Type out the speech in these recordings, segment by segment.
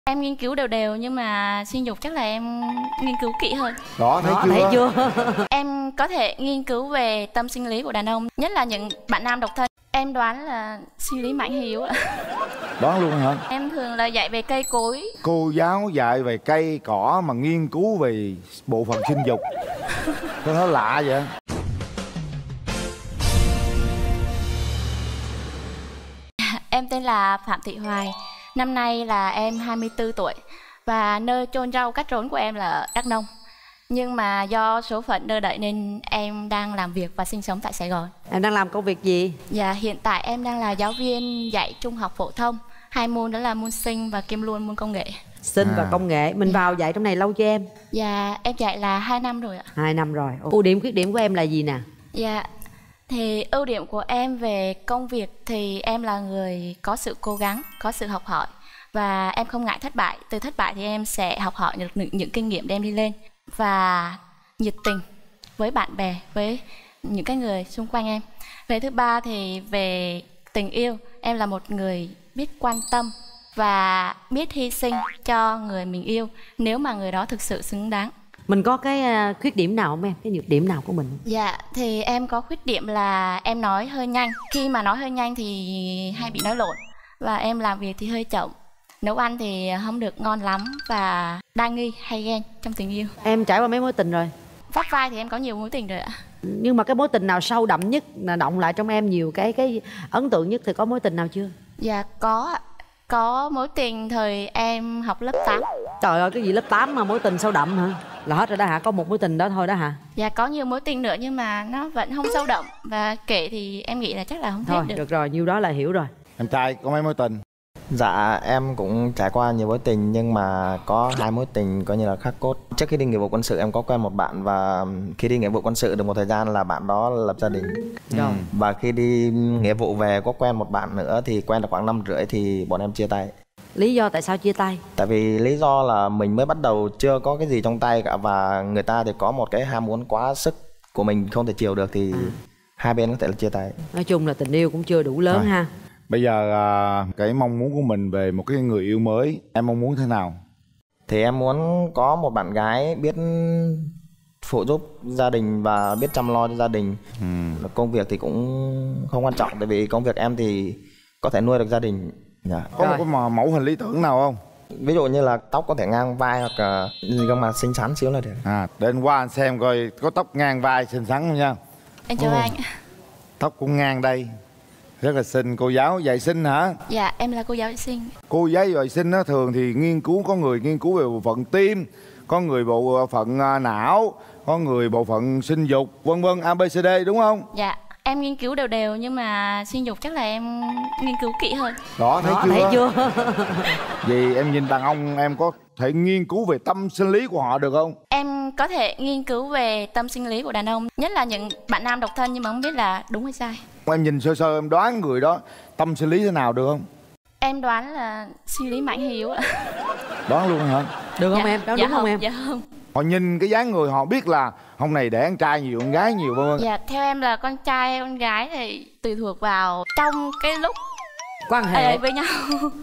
Em nghiên cứu đều đều nhưng mà sinh dục chắc là em nghiên cứu kỹ hơn. Đó, thấy chưa? Em có thể nghiên cứu về tâm sinh lý của đàn ông, nhất là những bạn nam độc thân. Em đoán là sinh lý mãnh hiếu ạ. Đoán luôn hả? Em thường là dạy về cây cối. Cô giáo dạy về cây cỏ mà nghiên cứu về bộ phận sinh dục. Tôi nói lạ vậy. Em tên là Phạm Thị Hoài. Năm nay là em 24 tuổi. Và nơi chôn rau cắt rốn của em là ở Đắk Nông. Nhưng mà do số phận đưa đẩy nên em đang làm việc và sinh sống tại Sài Gòn. Em đang làm công việc gì? Dạ, hiện tại em đang là giáo viên dạy trung học phổ thông. Hai môn đó là môn sinh và kiêm luôn môn công nghệ. Sinh và công nghệ. Mình vào dạy trong này lâu chưa em? Dạ, em dạy là 2 năm rồi ạ. 2 năm rồi. Ưu điểm khuyết điểm của em là gì nè? Dạ, thì ưu điểm của em về công việc thì em là người có sự cố gắng, có sự học hỏi. Và em không ngại thất bại. Từ thất bại thì em sẽ học hỏi được những kinh nghiệm đem đi lên. Và nhiệt tình với bạn bè, với những cái người xung quanh em. Về thứ ba thì về tình yêu, em là một người biết quan tâm và biết hy sinh cho người mình yêu nếu mà người đó thực sự xứng đáng. Mình có cái khuyết điểm nào không em? Cái nhược điểm nào của mình? Dạ, thì em có khuyết điểm là em nói hơi nhanh. Khi mà nói hơi nhanh thì hay bị nói lộn. Và em làm việc thì hơi chậm. Nấu ăn thì không được ngon lắm và đa nghi hay ghen trong tình yêu. Em trải qua mấy mối tình rồi? Vắt vai thì em có nhiều mối tình rồi ạ. Nhưng mà cái mối tình nào sâu đậm nhất, là động lại trong em nhiều cái ấn tượng nhất thì có mối tình nào chưa? Dạ có ạ. Có mối tình thời em học lớp 8. Trời ơi, cái gì lớp 8 mà mối tình sâu đậm hả? Là hết rồi đó hả? Có một mối tình đó thôi đó hả? Dạ có nhiều mối tình nữa nhưng mà nó vẫn không sâu đậm. Và kể thì em nghĩ là chắc là không thôi, hết được. Được rồi, nhiêu đó là hiểu rồi. Em trai có mấy mối tình? Dạ em cũng trải qua nhiều mối tình nhưng mà có 2 mối tình coi như là khắc cốt. Trước khi đi nghĩa vụ quân sự em có quen một bạn và khi đi nghĩa vụ quân sự được một thời gian là bạn đó lập gia đình. Và khi đi nghĩa vụ về có quen một bạn nữa thì quen được khoảng 5 rưỡi thì bọn em chia tay. Lý do tại sao chia tay? Tại vì lý do là mình mới bắt đầu chưa có cái gì trong tay cả và người ta thì có một cái ham muốn quá sức của mình không thể chiều được thì hai bên có thể là chia tay. Nói chung là tình yêu cũng chưa đủ lớn ha. Bây giờ cái mong muốn của mình về một cái người yêu mới, em mong muốn thế nào? Thì em muốn có một bạn gái biết phụ giúp gia đình và biết chăm lo cho gia đình. Công việc thì cũng không quan trọng tại vì công việc em thì có thể nuôi được gia đình. Có một cái mẫu hình lý tưởng nào không? Ví dụ như là tóc có thể ngang vai hoặc gương mặt xinh xắn xíu là được. Để anh qua anh xem coi có tóc ngang vai xinh xắn không nha. Em chào anh. Tóc cũng ngang đây. Rất là xinh. Cô giáo dạy sinh hả? Dạ em là cô giáo dạy sinh. Cô giáo dạy sinh á, thường thì nghiên cứu, có người nghiên cứu về bộ phận tim, có người bộ phận não, có người bộ phận sinh dục, vân vân, ABCD đúng không? Dạ em nghiên cứu đều đều nhưng mà sinh dục chắc là em nghiên cứu kỹ hơn. Đó, thấy Thấy chưa? Vì em nhìn đàn ông em có thể nghiên cứu về tâm sinh lý của họ được không? Em có thể nghiên cứu về tâm sinh lý của đàn ông, nhất là những bạn nam độc thân nhưng mà không biết là đúng hay sai. Em nhìn sơ sơ em đoán người đó tâm sinh lý thế nào được không? Em đoán là sinh lý mãnh hiếu ạ. Đoán luôn hả? Được không em? Đoán đúng không em? Dạ không. Họ nhìn cái dáng người họ biết là hôm này để con trai nhiều, con gái nhiều vân vân. Dạ theo em là con trai con gái thì tùy thuộc vào trong cái lúc Quan hệ với nhau.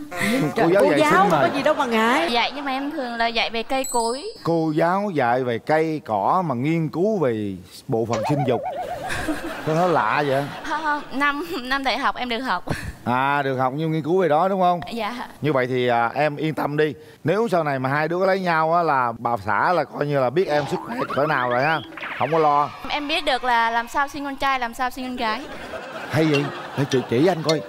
Cô giáo dạy sinh có mà. gì đâu mà ngại. Dạy nhưng mà em thường là dạy về cây cối. Cô giáo dạy về cây cỏ mà nghiên cứu về bộ phận sinh dục. Tôi nói lạ vậy. Không, năm đại học em được học. Được học nhưng nghiên cứu về đó đúng không? Dạ. Như vậy thì em yên tâm đi. Nếu sau này mà hai đứa có lấy nhau á là bà xã là coi như là biết em sức khỏe cỡ nào rồi ha. Không có lo. Em biết được là làm sao sinh con trai, làm sao sinh con gái. Hay vậy? Để chỉ anh coi.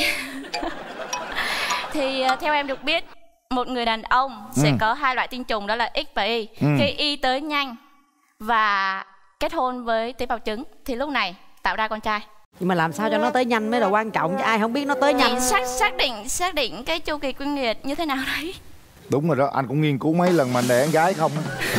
Thì theo em được biết, một người đàn ông sẽ có 2 loại tinh trùng đó là X và Y. Khi Y tới nhanh và kết hôn với tế bào trứng thì lúc này tạo ra con trai. Nhưng mà làm sao cho nó tới nhanh mới là quan trọng, chứ ai không biết nó tới nhanh. Xác định cái chu kỳ kinh nguyệt như thế nào đấy. Đúng rồi đó, anh cũng nghiên cứu mấy lần mà đẻ con gái không.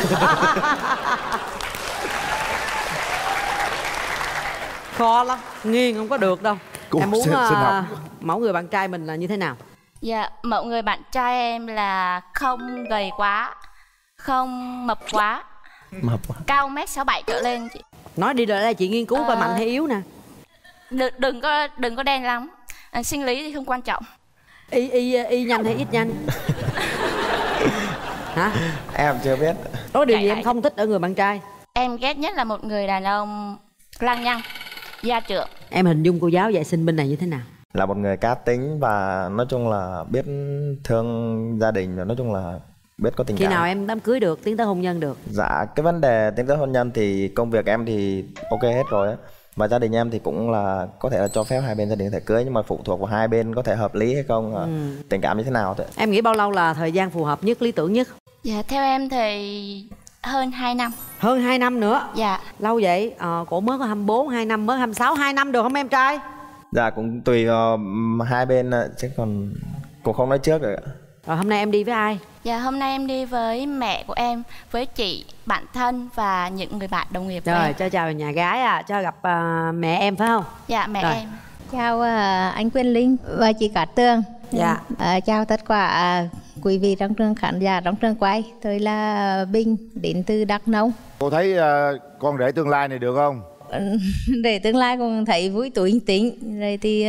Khó lắm, nghiêng không có được đâu. Cô em muốn xin học. mẫu người bạn trai mình là như thế nào? Dạ, mẫu người bạn trai em là không gầy quá, không mập quá, cao 1m67 trở lên chị. Nói đi rồi đây chị nghiên cứu coi mạnh hay yếu nè. Đừng có đen lắm. Sinh lý thì không quan trọng. Y nhanh hay ít nhanh? Hả? Em chưa biết. Có điều gì Chạy em không thích ở người bạn trai? Em ghét nhất là một người đàn ông lăng nhăng, gia trưởng. Em hình dung cô giáo dạy sinh bên này như thế nào? Là một người cá tính và nói chung là biết thương gia đình, và nói chung là biết có tình Khi cảm. nào em đám cưới được, tiến tới hôn nhân được? Dạ, cái vấn đề tiến tới hôn nhân thì công việc em thì ok hết rồi á. Và gia đình em thì cũng là có thể là cho phép hai bên gia đình có thể cưới, nhưng mà phụ thuộc vào hai bên có thể hợp lý hay không, tình cảm như thế nào thôi. Em nghĩ bao lâu là thời gian phù hợp nhất, lý tưởng nhất? Dạ theo em thì hơn 2 năm. Hơn 2 năm nữa? Dạ. Lâu vậy? Cổ mới có 24, 2 năm mới 26, 2 năm được không em trai? Dạ cũng tùy vào hai bên chứ còn cũng không nói trước được ạ. Rồi hôm nay em đi với ai? Dạ hôm nay em đi với mẹ của em, với chị, bạn thân và những người bạn đồng nghiệp của Rồi em. cho chào nhà gái cho gặp mẹ em phải không? Dạ mẹ Rồi. em. Chào anh Quyền Linh và chị Cát Tường. Dạ. Chào tất cả quý vị trong trường, khán giả trong trường quay. Tôi là Bình, đến từ Đắk Nông. Cô thấy con rể tương lai này được không? Để tương lai cũng thấy vui tuổi tính rồi thì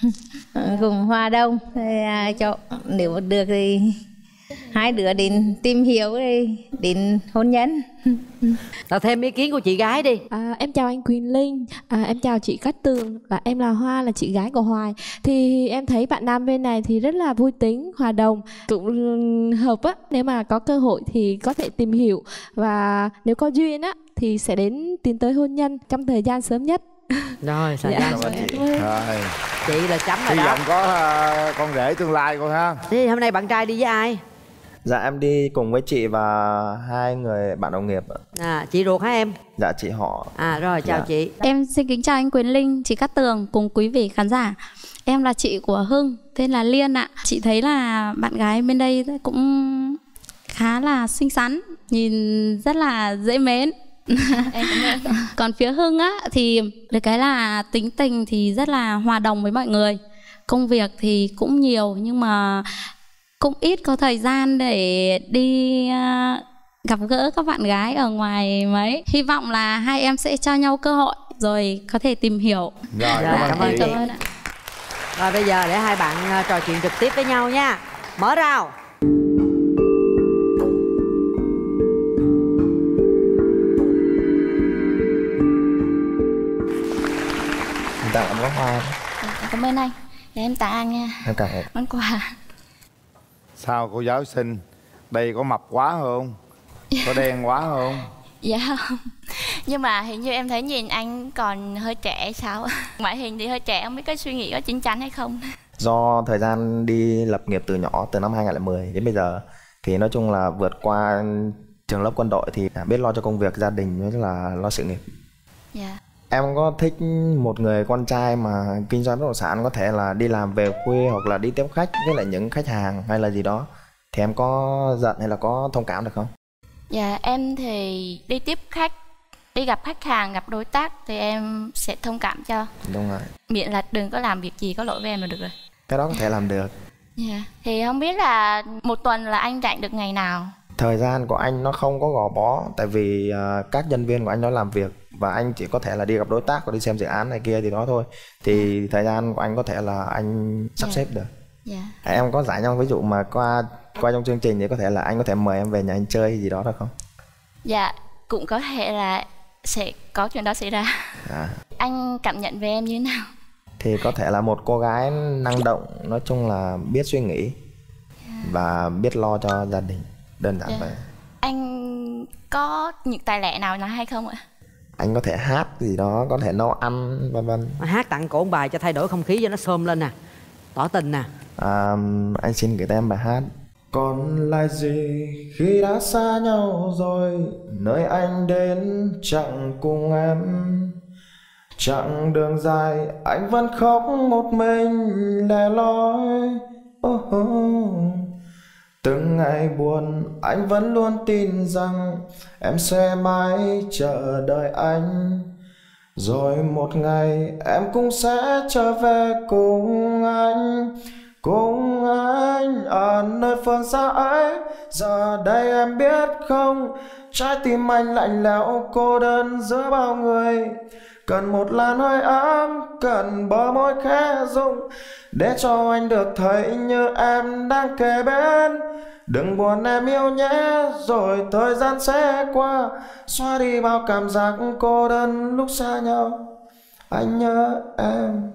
cùng hòa đồng rồi, cho nếu được thì hai đứa đến tìm hiểu rồi đến hôn nhân. Rồi thêm ý kiến của chị gái đi. Em chào anh Quỳnh Linh, em chào chị Cát Tường và em là Hoa, là chị gái của Hoài. Thì em thấy bạn nam bên này thì rất là vui tính, hòa đồng, cũng hợp á. Nếu mà có cơ hội thì có thể tìm hiểu và nếu có duyên á thì sẽ đến tiến tới hôn nhân trong thời gian sớm nhất. Rồi, thời Dạ. gian Cảm ơn chị. Rồi. Rồi. chị là chấm rồi Hy đó. vọng có con rể tương lai cô ha. Thế hôm nay bạn trai đi với ai? Dạ em đi cùng với chị và hai người bạn đồng nghiệp ạ. Chị ruột hả em? Dạ chị họ. Rồi chào Dạ. chị. Em xin kính chào anh Quyền Linh, chị Cát Tường cùng quý vị khán giả. Em là chị của Hưng, tên là Liên ạ. Chị thấy là bạn gái bên đây cũng khá là xinh xắn, nhìn rất là dễ mến. Em cũng nghe. Còn phía Hưng á thì được cái là tính tình thì rất là hòa đồng với mọi người. Công việc thì cũng nhiều nhưng mà cũng ít có thời gian để đi gặp gỡ các bạn gái ở ngoài mấy. Hy vọng là hai em sẽ cho nhau cơ hội rồi có thể tìm hiểu. Rồi, Cảm ơn chị. chị. Cảm ơn ạ. Rồi bây giờ để hai bạn trò chuyện trực tiếp với nhau nha. Mở rào. Tặng em có hoa. Dạ, cảm ơn anh. Để em tặng anh nha. Em cảm ơn. Món quà. Sao cô giáo xinh? Đây có mập quá không? Có đen quá không? Dạ không. Nhưng mà hình như em thấy nhìn anh còn hơi trẻ sao? Ngoại hình thì hơi trẻ, không biết cái suy nghĩ có chín chắn hay không. Do thời gian đi lập nghiệp từ nhỏ, từ năm 2010 đến bây giờ, thì nói chung là vượt qua trường lớp quân đội thì biết lo cho công việc gia đình với là lo sự nghiệp. Dạ. Em có thích một người con trai mà kinh doanh bất động sản, có thể là đi làm về khuya hoặc là đi tiếp khách với lại những khách hàng hay là gì đó, thì em có giận hay là có thông cảm được không? Dạ em thì đi tiếp khách, đi gặp khách hàng, gặp đối tác thì em sẽ thông cảm cho. Đúng rồi. Miễn là đừng có làm việc gì có lỗi với em là được rồi. Cái đó có thể làm được. Dạ. Thì không biết là một tuần là anh rảnh được ngày nào? Thời gian của anh nó không có gò bó, tại vì các nhân viên của anh nó làm việc và anh chỉ có thể là đi gặp đối tác và đi xem dự án này kia thì đó thôi. Thì thời gian của anh có thể là anh sắp xếp được. Dạ. Em có giải nhau, ví dụ mà qua trong chương trình thì có thể là anh có thể mời em về nhà anh chơi gì đó được không? Dạ cũng có thể là sẽ có chuyện đó xảy ra. Anh cảm nhận về em như thế nào? Thì có thể là một cô gái năng động, nói chung là biết suy nghĩ và biết lo cho gia đình, đơn giản vậy. Anh có những tài lẻ nào hay không ạ? Anh có thể hát gì đó, có thể nấu ăn vân vân. Hát tặng cổ một bài cho thay đổi không khí cho nó xôm lên nè, tỏ tình nè. Anh xin gửi tới em bài hát. Còn lại gì khi đã xa nhau rồi, nơi anh đến chẳng cùng em. Chặng đường dài anh vẫn khóc một mình lẻ loi. Từng ngày buồn anh vẫn luôn tin rằng em sẽ mãi chờ đợi anh. Rồi một ngày em cũng sẽ trở về cùng anh. Cùng anh ở nơi phương xa ấy. Giờ đây em biết không, trái tim anh lạnh lẽo cô đơn giữa bao người. Cần một làn hơi ấm, cần bờ môi khẽ rung, để cho anh được thấy như em đang kề bên. Đừng buồn em yêu nhé, rồi thời gian sẽ qua, xóa đi bao cảm giác cô đơn lúc xa nhau. Anh nhớ em.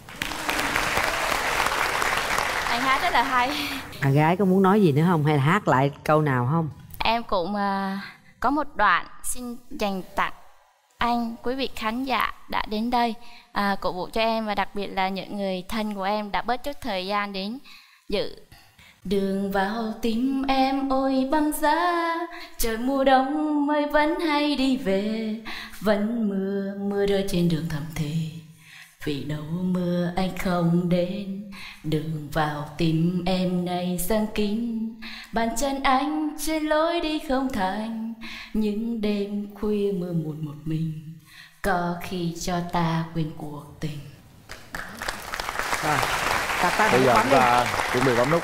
Anh hát rất là hay. Gái có muốn nói gì nữa không hay là hát lại câu nào không? Em cũng có một đoạn xin dành tặng anh, quý vị khán giả đã đến đây cổ vũ cho em, và đặc biệt là những người thân của em đã bớt chút thời gian đến dự. Đường vào tim em ôi băng giá, trời mùa đông mây vẫn hay đi về, vẫn mưa rơi trên đường thầm thì, vì đâu mưa anh không đến. Đường vào tim em này dâng kín, bàn chân anh trên lối đi không thành, những đêm khuya mưa một mình, có khi cho ta quên cuộc tình. Rồi, ta Bây giờ bấm chúng đi. ta chuẩn bị bấm nút.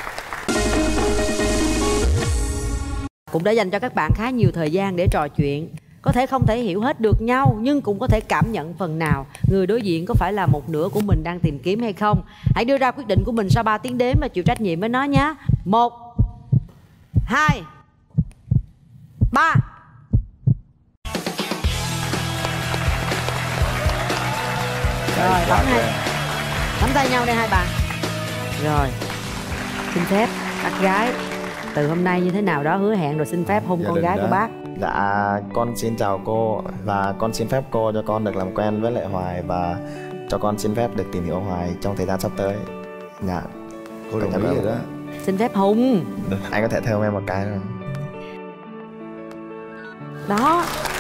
Cũng đã dành cho các bạn khá nhiều thời gian để trò chuyện. Có thể không thể hiểu hết được nhau, nhưng cũng có thể cảm nhận phần nào người đối diện có phải là một nửa của mình đang tìm kiếm hay không. Hãy đưa ra quyết định của mình sau 3 tiếng đếm và chịu trách nhiệm với nó nhé. 1 2 3. Rồi, nắm tay nhau đây hai bạn. Rồi, xin phép bác gái từ hôm nay như thế nào đó hứa hẹn rồi xin phép hôn con gái của bác. Dạ, con xin chào cô và con xin phép cô cho con được làm quen với lại Hoài, và cho con xin phép được tìm hiểu Hoài trong thời gian sắp tới. Dạ. Cô đồng ý rồi đó. Xin phép hôn. Anh có thể theo em một cái rồi. Đó.